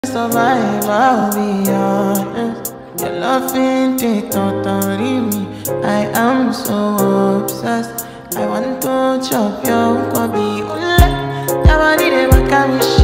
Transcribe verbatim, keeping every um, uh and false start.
Survive, I'll be honest. Your love ain't it totally me. I am so obsessed. I want to chop your kwabi. Ule, your body they make me